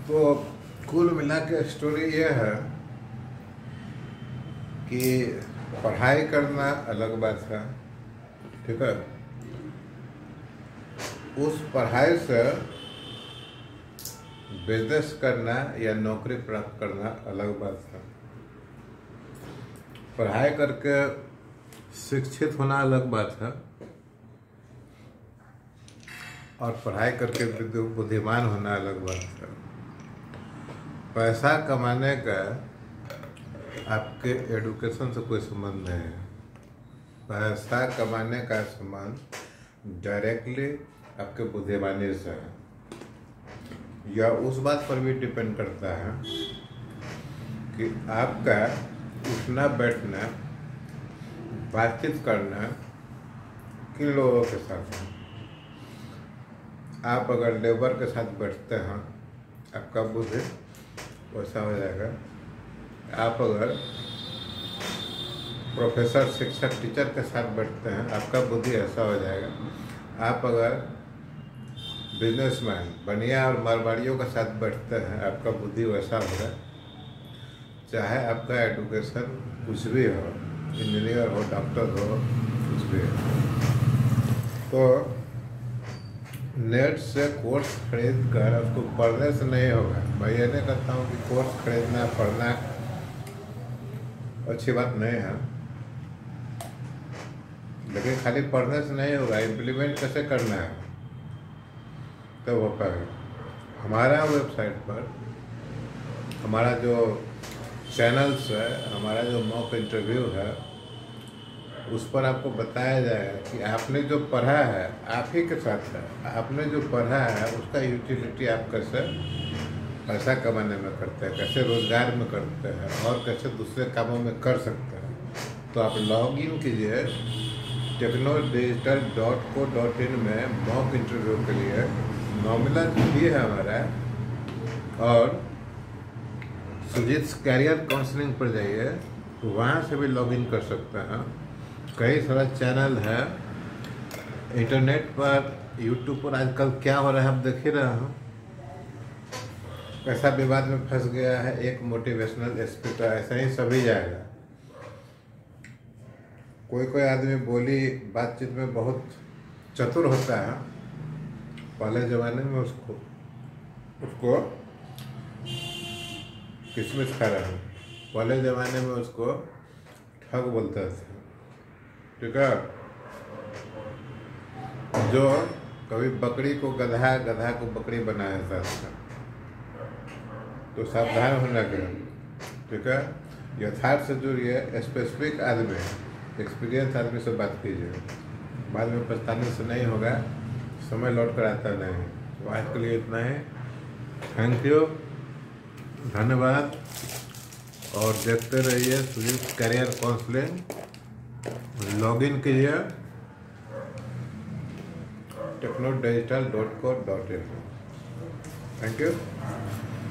तो कुल मिला के स्टोरी ये है कि पढ़ाई करना अलग बात है, ठीक है। उस पढ़ाई से बिजनेस करना या नौकरी प्राप्त करना अलग बात है। पढ़ाई करके शिक्षित होना अलग बात है और पढ़ाई करके बुद्धिमान होना अलग बात है। पैसा कमाने का आपके एडुकेशन से कोई संबंध नहीं है। पैसा कमाने का संबंध डायरेक्टली आपके बुद्धिमानी से है, या उस बात पर भी डिपेंड करता है कि आपका उठना बैठना बातचीत करना किन लोगों के साथ है। आप अगर लेबर के साथ बैठते हैं आपका बुद्धि वैसा हो जाएगा। आप अगर प्रोफेसर शिक्षक टीचर के साथ बैठते हैं आपका बुद्धि ऐसा हो जाएगा। आप अगर बिजनेसमैन बनिया और मारवाड़ियों के साथ बैठते हैं आपका बुद्धि वैसा होगा। चाहे आपका एडुकेशन कुछ भी हो, इंजीनियर हो, डॉक्टर हो, कुछ भी हो। तो नेट से कोर्स खरीद कर उसको पढ़ने से नहीं होगा। मैं ये नहीं कहता हूँ कि कोर्स खरीदना पढ़ना अच्छी बात नहीं है, लेकिन खाली पढ़ने से नहीं होगा। इम्प्लीमेंट कैसे करना है तो वो पाएगा। हमारा वेबसाइट पर हमारा जो चैनल्स है, हमारा जो मॉक इंटरव्यू है, उस पर आपको बताया जाएगा कि आपने जो पढ़ा है आप ही के साथ है। आपने जो पढ़ा है उसका यूटिलिटी आप कैसे पैसा कमाने में करते हैं, कैसे रोजगार में करते हैं और कैसे दूसरे कामों में कर सकते हैं। तो आप लॉग इन कीजिए technodigital.co.in में मॉक इंटरव्यू के लिए। नॉमिनल फी है हमारा, और सुजीत कैरियर काउंसलिंग पर जाइए तो वहाँ से भी लॉगिन कर सकते हैं। कई सारा चैनल है इंटरनेट पर, यूट्यूब पर। आजकल क्या हो रहा है आप देख ही रहे हो, कैसा विवाद में फंस गया है एक मोटिवेशनल स्पीकर। ऐसा ही सभी जाएगा। कोई कोई आदमी बोली बातचीत में बहुत चतुर होता है। पहले ज़माने में उसको किसमिस खा रहा है, पहले ज़माने में उसको ठग बोलते थे, ठीक है। जो कभी बकरी को गधा, गधा को बकरी बनाया था। तो सावधान होना के, ठीक है। यथार्थ से जुड़िए, स्पेसिफिक आदमी, एक्सपीरियंस आदमी से बात कीजिए। बाद में पछताने से नहीं होगा, समय लौट कर आता नहीं। तो आज के लिए इतना ही। थैंक यू, धन्यवाद। और देखते रहिए सुजीत कैरियर काउंसलिंग। लॉगिन कीजिए technodigital.co.in। Thank you.